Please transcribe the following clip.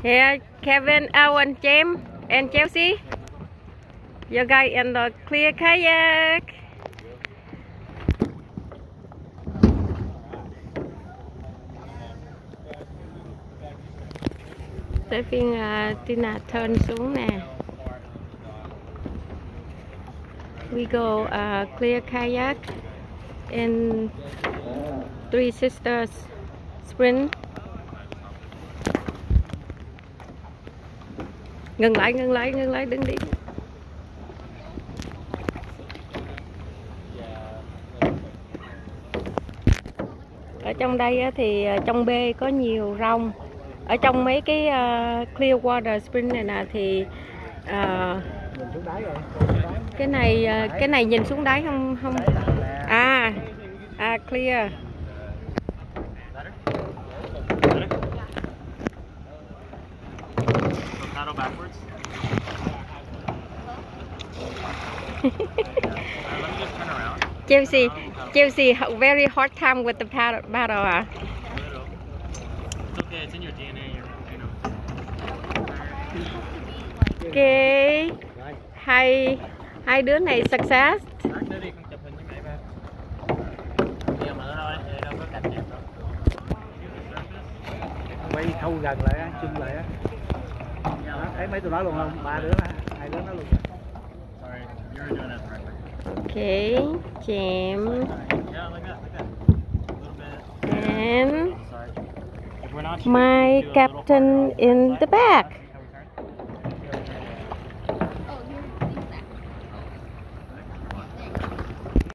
Here, Kevin, Owen, James, and Chelsea. You guys in the clear kayak. Tới phiên Tina turn xuống nè. We go clear kayak in Three Sisters Spring. Ngừng lại, đừng đi. Ở trong đây thì trong bê có nhiều rong. Ở trong mấy cái Clearwater Spring này nè thì cái này nhìn xuống đáy không clear. Paddle backwards. Let me just turn around. Chelsea, very hard time with the paddle. It's okay, it's in your DNA. You know. Okay. Hai đứa này success. Quay khâu gần lại á, chung lại á. Thấy mấy tụi nó luôn không? Ba đứa đó, hai đứa nó luôn. Okay, James. And my captain in the back.